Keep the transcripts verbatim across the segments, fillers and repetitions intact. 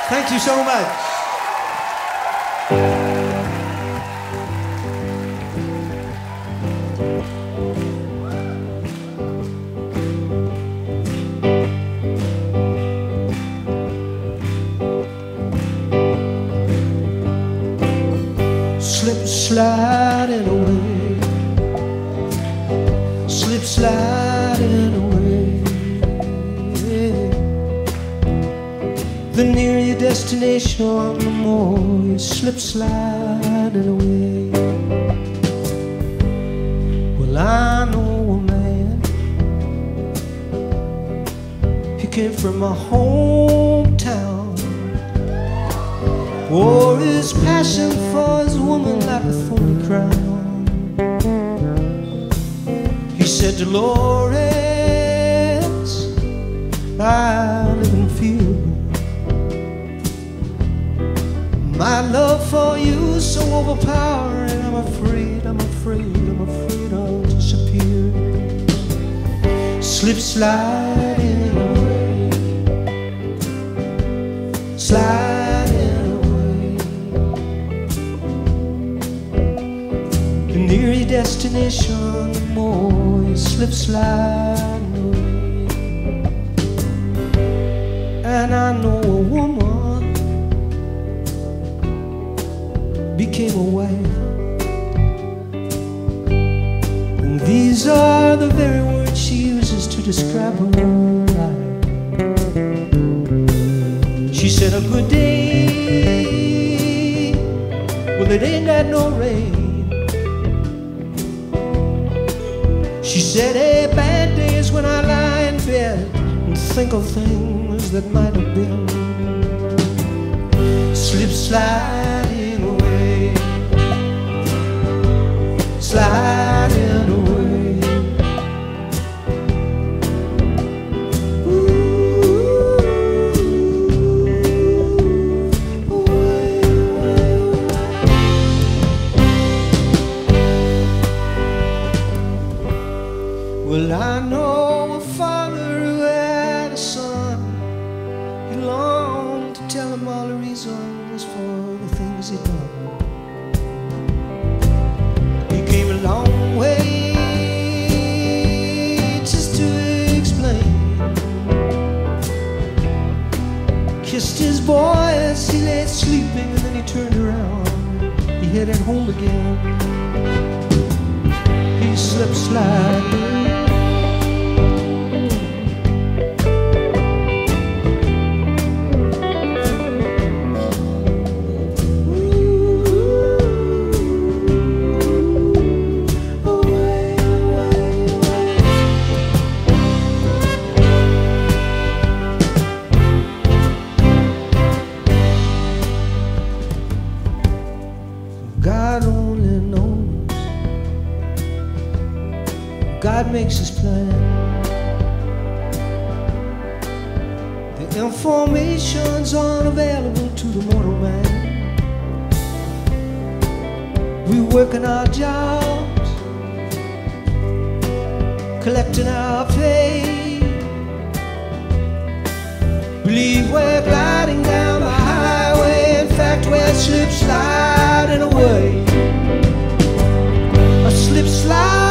Thank you so much. Slip sliding away, slip sliding away. The nearer your destination, the more you slip sliding away. Well, I know a man, he came from my hometown. Wore his passion for his woman like a thorny crown. He said, Dolores, I live in fear. My love for you is so overpowering. I'm afraid, I'm afraid, I'm afraid I'll disappear. Slip sliding away, sliding away. The nearer your destination, the more you slip sliding away. And I know a woman became a wife, and these are the very words she uses to describe her life. She said, a good day, well, it ain't got no rain. She said, a bad day is when I lie in bed and think of things that might have been. Slip sliding away, sliding away. Ooh, away, away, away. Well, I know a father who had a son. He longed to tell him all the reasons for the things he'd done. Came a long way just to explain. Kissed his boy as he lay sleeping, and then he turned around. He headed home again. He slipped sliding. God makes his plan. The information's unavailable to the mortal man. We working our jobs, collecting our pay. Believe we're gliding down the highway. In fact, we're slip sliding away. A slip sliding.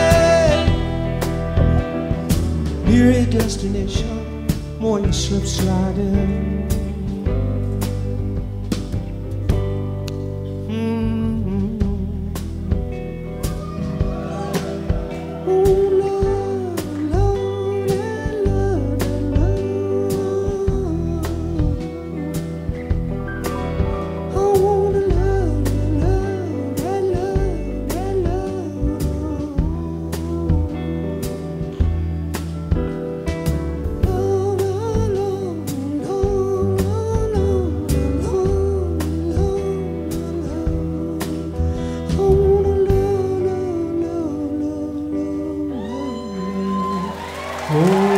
Destination, more you slip slide. Oh.